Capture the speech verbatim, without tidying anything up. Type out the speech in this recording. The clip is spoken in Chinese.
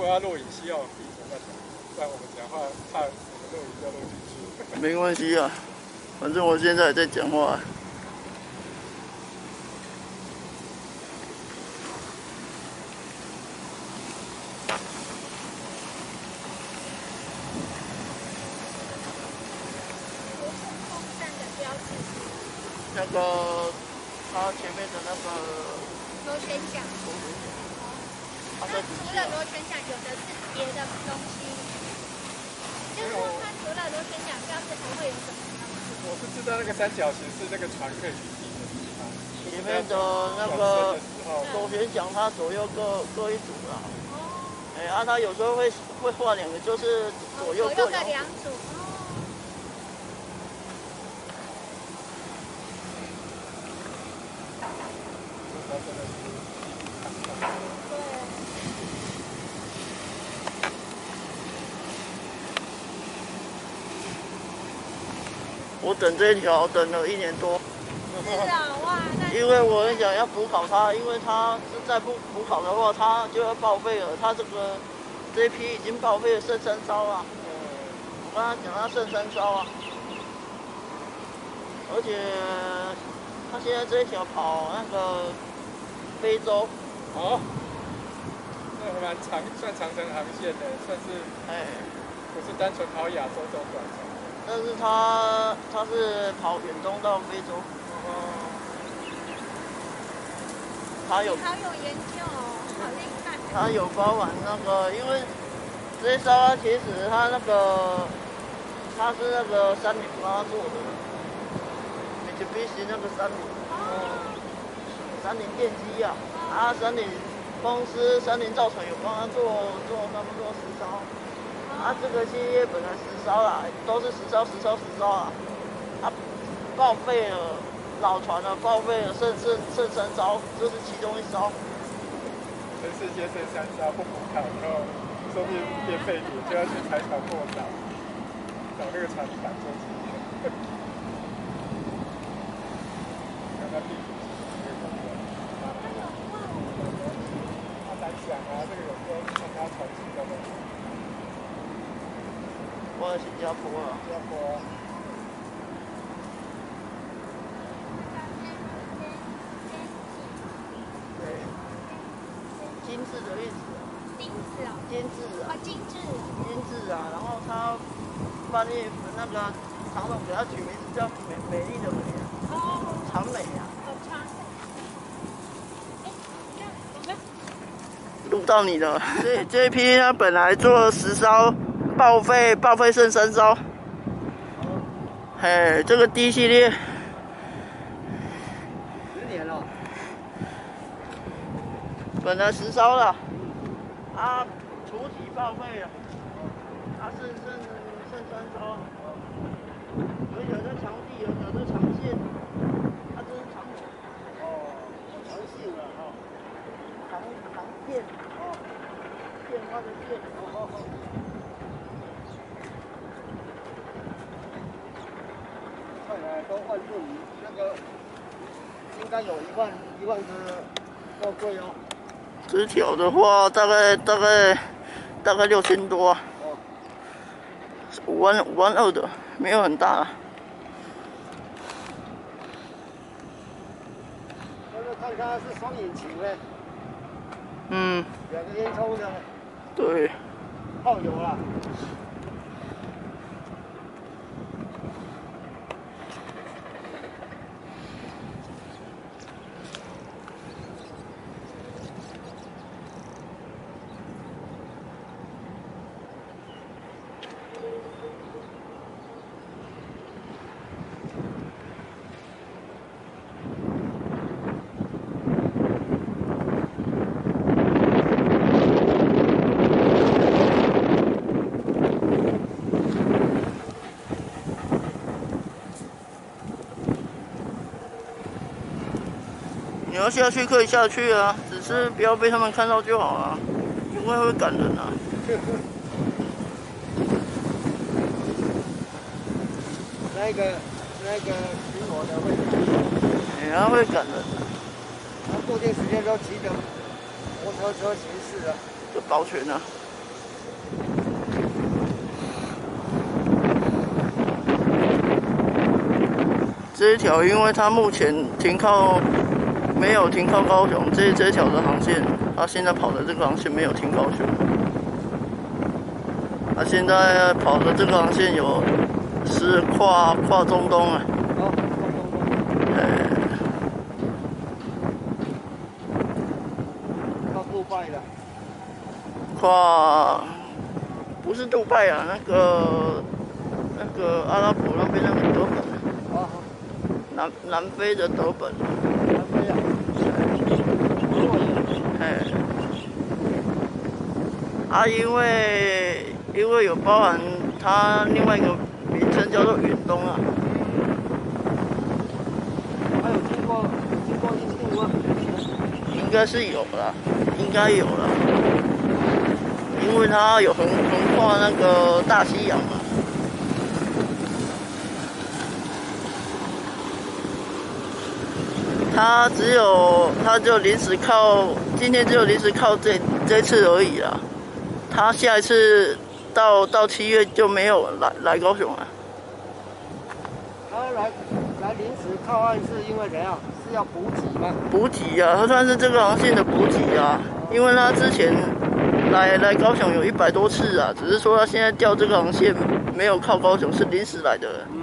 果要录影，需要闭嘴那种，不然我们讲话怕我们录影就录进去。 没关系啊，反正我现在也在讲话。那个，它前面的那个螺旋桨。那除了螺旋桨，有的是别的东西。就是说，它除了螺旋桨标志，还会有什么呢？ 我是知道那个三角形是那个船可以停的地方。 前面的那个螺旋桨，它左右各各一组啦。哦。哎，啊，它有时候会会画两个，就是左右各两组。我等这一条等了一年多。 是啊，哇！ 因为我很想要补考它，因为它是再不补考的话，它就要报废了。它这个这一批已经报废了，剩三艘啊。我刚刚讲它剩三艘啊，而且它现在这一条跑那个非洲。 哦。那蛮长，算长程航线的，算是。哎。不是单纯跑亚洲这种短程。 但是他他是跑远东到非洲，哦，他有好有研究哦，好厉害。 他有包含那个，因为这艘啊，其实他那个他是那个三菱帮他做的，米奇比西那个三菱，哦，三菱电机啊，啊，三菱公司三菱造船有帮他做做差不多十艘。啊，这个系列本来十艘啦，都是十艘、十艘、十艘啦。它报废了，老船了，报废了，剩剩剩三艘，这是其中一艘。 全世界剩三艘不补考，然后说不定变废铁，就要去采草过找找那个船板做纪念。看他地图那个公园，他敢想啊，这个有时候看他传奇的东西。 我在新加坡啊， 新加坡。 对，精致的意思。 精致哦。 精致啊。 哦，精致。 精致啊，然后他翻译那个长荣给他取名字叫美美丽的美啊。哦。长美啊。 好长。哎，你看，我们。 录到你了。这这一批他本来做十艘。报废，报废剩三艘。嘿，这个 D 系列， 十年了。 本来十艘了，啊，主体报废了，啊，剩剩剩三艘。有条在长地，有条在长线，它这是长线。哦，长线了哈。长长线。哦。变化的变。哦哦哦。看来都换不赢，那个应该有一万一万只货柜哦。直条的话，大概大概大概六千多啊。哦。五万五万二的，没有很大啊。那个看看是双引擎嘞。嗯。两个烟囱的。对。耗油啦。你要下去可以下去啊，只是不要被他们看到就好了，因为会赶人啊。那个那个巡逻的会赶人，哎呀会赶人啊。他固定时间都骑着摩托车行驶啊，就保全啊。 这一条，因为它目前停靠没有停靠高雄，这这一条的航线，它现在跑的这个航线没有停高雄。它现在跑的这个航线有是跨跨中东啊。 哦，跨中东。呃。跨杜拜的。 跨不是杜拜啊，那个那个阿拉伯那边那个德本。 哦。 南南非的德本。 南非啊。 哎。啊，因为因为有包含它另外一个名称叫做远东啊。 还有经过有经过印度吗？ 应该是有啦，应该有啦，因为它有横横跨那个大西洋嘛。它只有它就临时靠，今天只有临时靠这这次而已啦。他下一次到到七月就没有来来高雄了。 他来来临时靠岸是因为怎样？是要补给吗？ 补给啊，他算是这个航线的补给啊，因为他之前来来高雄有一百多次啊，只是说他现在调这个航线没有靠高雄，是临时来的。 嗯